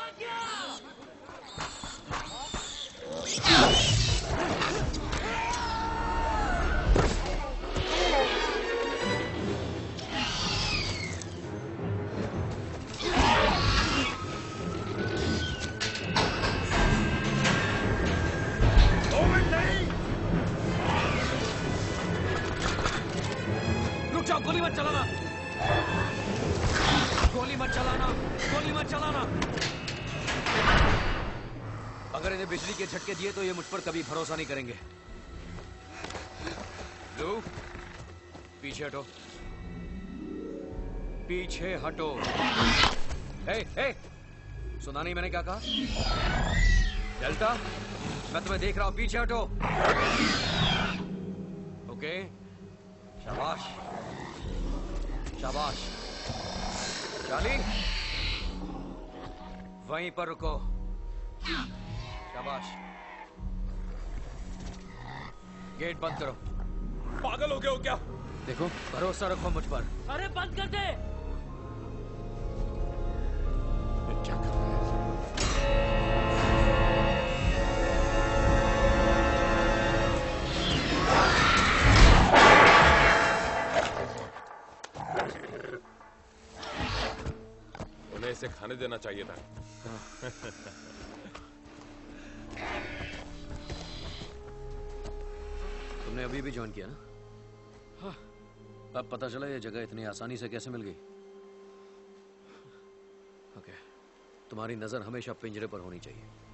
रुक जाओ, गोली मत चलाना, गोली मत चलाना, गोली मत चलाना। अगर इन्हें बिजली के झटके दिए तो ये मुझ पर कभी भरोसा नहीं करेंगे। लो, पीछे हटो, पीछे हटो। ए, सुना नहीं मैंने क्या कहा? डेल्टा, मैं तुम्हें देख रहा हूं, पीछे हटो। ओके, शाबाश, शाबाश। चार्ली, वहीं पर रुको। शाबाश। गेट बंद करो। पागल हो गए हो क्या? देखो, भरोसा रखो मुझ पर। अरे बंद कर दे। क्या कर रहे हैं? उन्हें इसे खाने देना चाहिए था। तुमने अभी भी ज्वाइन किया ना? हाँ। अब पता चला ये जगह इतनी आसानी से कैसे मिल गई। ओके, तुम्हारी नजर हमेशा पिंजरे पर होनी चाहिए।